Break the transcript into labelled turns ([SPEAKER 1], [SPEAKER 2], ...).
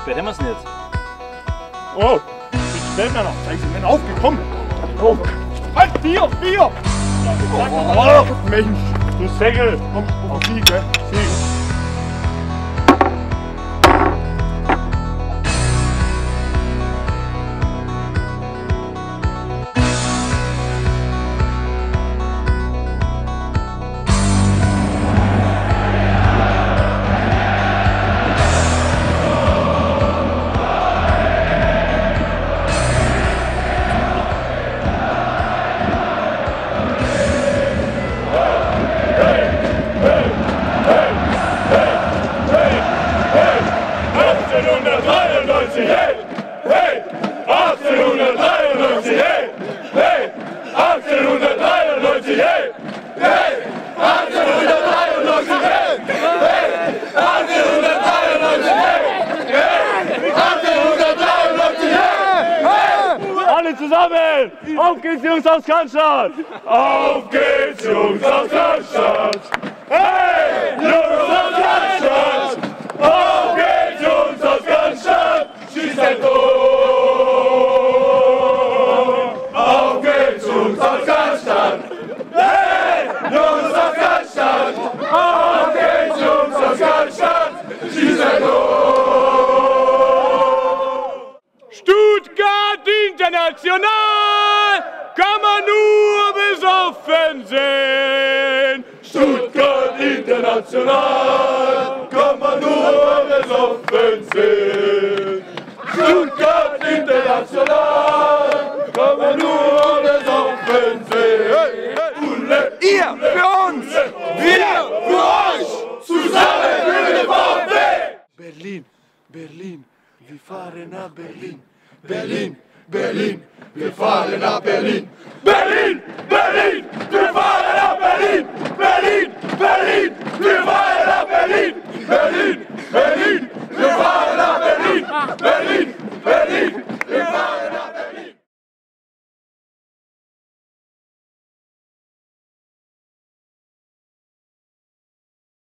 [SPEAKER 1] spät haben wir es nicht.
[SPEAKER 2] Oh, jetzt stellt mir noch. Seid ihr denn aufgekommen? Oh. Halt, vier! Oh, Mensch, du Säckel. Komm, Sieg, gell? Sieg.
[SPEAKER 3] Zusammen! Auf geht's, Jungs aus Cannstatt! Auf geht's, Jungs aus Cannstatt! Hey, Jungs aus Cannstatt! Auf geht's, Jungs aus Cannstatt! Schießt ein Tor! Auf geht's, Jungs aus Cannstatt! Hey, Jungs aus Cannstatt! Auf geht's, Jungs aus Cannstatt! Schießt ein Tor! Stuttgart International kann man nur besoffen sehen. Stuttgart International kann man nur besoffen sehen. Stuttgart International kann man nur besoffen sehen. Ihr für uns, wir für euch, zusammen für den VfB.
[SPEAKER 4] Berlin, Berlin, wir fahren nach Berlin. Berlin, Berlin, wir fahren nach Berlin.
[SPEAKER 3] Berlin, Berlin, wir fahren nach Berlin. Berlin, Berlin, wir fahren nach Berlin. Berlin, Berlin, wir fahren nach Berlin. Berlin.